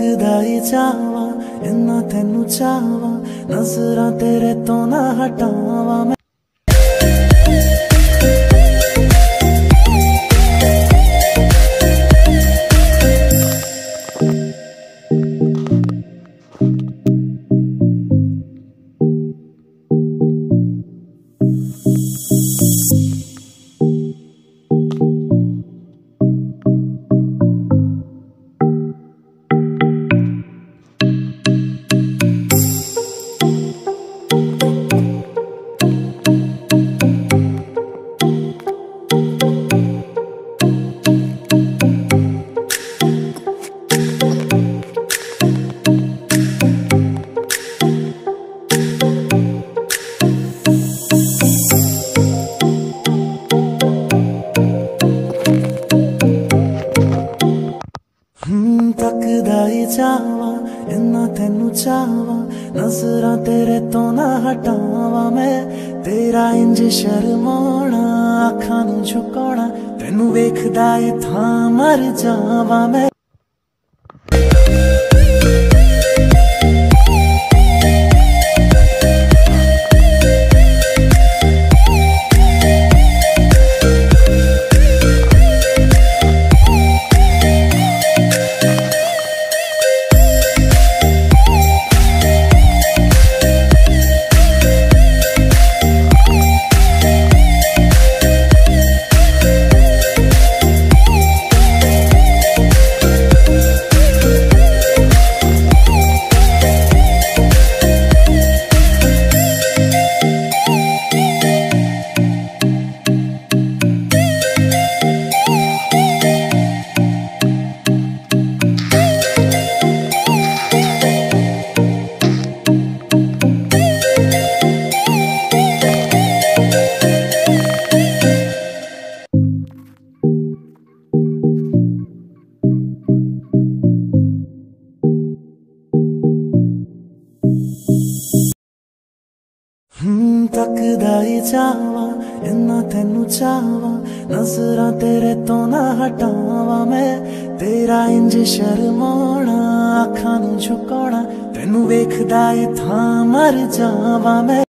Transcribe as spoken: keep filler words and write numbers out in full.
तकदा ही जावा इन्ना तेनू चावा नजरां तेरे तो ना हटावा मैं। तकदा ही जावा इन्ना तेनू चावा नजरां तेरे तो ना हटावा मैं। तेरा इंज शर्माना अखां नू झुकाना तेनू वेखदा ए थां मर जावा मैं। तकदा ही जावा इन्ना तेनू चावा नजरां तेरे तो ना हटावा मैं। तेरा इंज शर्माना अखां नू झुकाना तेनू वेखदा ए थां मर जावा मैं।